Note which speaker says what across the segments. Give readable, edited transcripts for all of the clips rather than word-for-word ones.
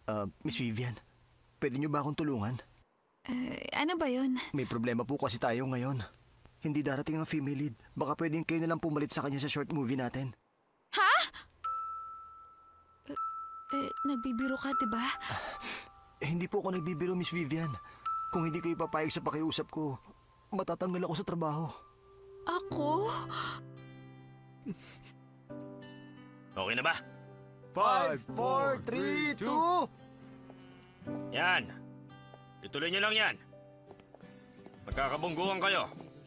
Speaker 1: Miss Vivian, pwede niyo ba akong tulungan?
Speaker 2: Ano ba yun?
Speaker 1: May problema po kasi tayo ngayon. Hindi darating ang female lead. Baka pwedeng kayo na lang pumalit sa kanya sa short movie natin.
Speaker 2: Ha? Nagbibiro ka, diba?
Speaker 1: Hindi po ako nagbibiro, Miss Vivian. Kung hindi kayo papayag sa pakiusap ko, matatanggal ako sa trabaho.
Speaker 2: Ako?
Speaker 3: Okay na ba?
Speaker 1: 5, 4, 3, 2...
Speaker 3: Yan. Ituloy niyo lang yan. Magkakabungguan kayo.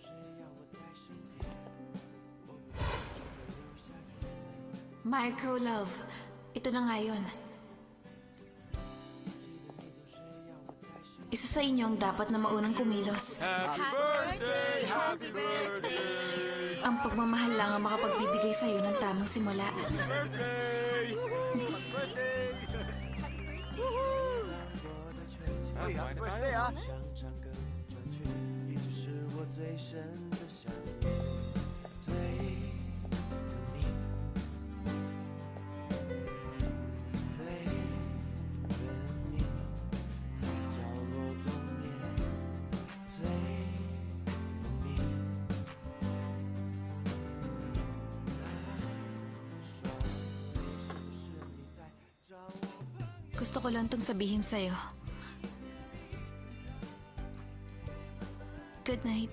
Speaker 2: Micro love. Ito na nga yun. Isa sa inyo ang dapat na maunang kumilos.
Speaker 3: Happy birthday! Happy birthday!
Speaker 2: Ang pagmamahal lang ang makapagbibigay sa'yo ng tamang simula.
Speaker 3: Birthday!
Speaker 1: Happy birthday, ha?
Speaker 2: Gusto ko lang itong sabihin sa'yo. Good night.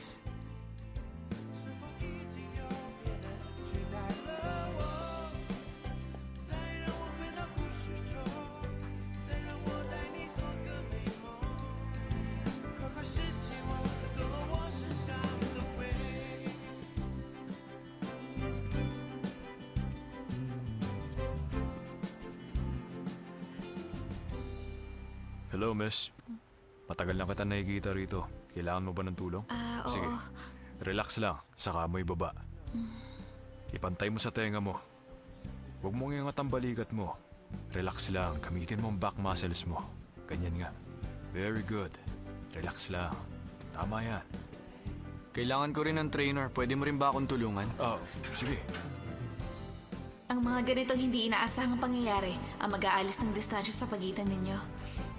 Speaker 4: Hello, miss. Matagal na kita nakikita rito. Kailangan mo ba ng tulong?
Speaker 2: Oo.
Speaker 4: Sige, relax lang. Saka mo ibaba. Ipantay mo sa tenga mo. Huwag mong iangat ang balikat mo. Relax lang. Gamitin mo ang back muscles mo. Ganyan nga. Very good. Relax lang. Tama yan.
Speaker 5: Kailangan ko rin ng trainer. Pwede mo rin ba akong tulungan?
Speaker 4: Sige.
Speaker 2: Ang mga ganitong hindi inaasahang pangyayari ang mag-aalis ng distansya sa pagitan ninyo.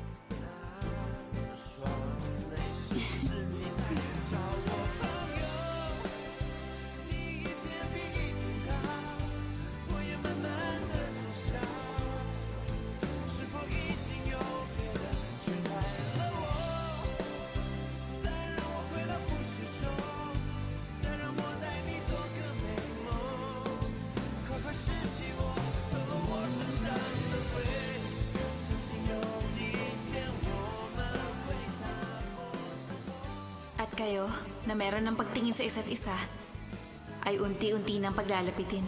Speaker 2: At kayo, na meron ng pagtingin sa isa't isa, ay unti-unti nang paglalapitin.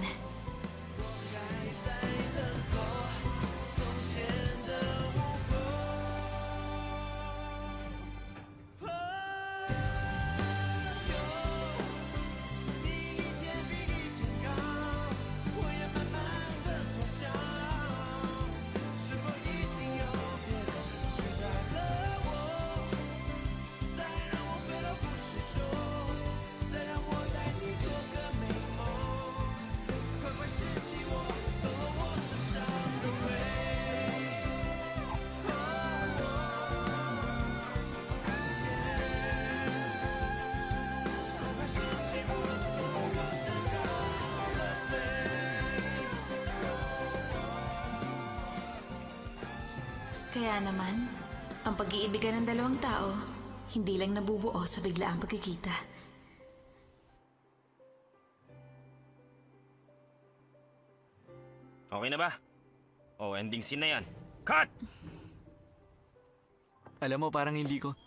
Speaker 2: Kaya naman, ang pag-iibigan ng dalawang tao, hindi lang nabubuo sa biglaang pagkikita.
Speaker 3: Okay na ba? Ending scene na yan. Cut!
Speaker 5: Alam mo, parang hindi ko...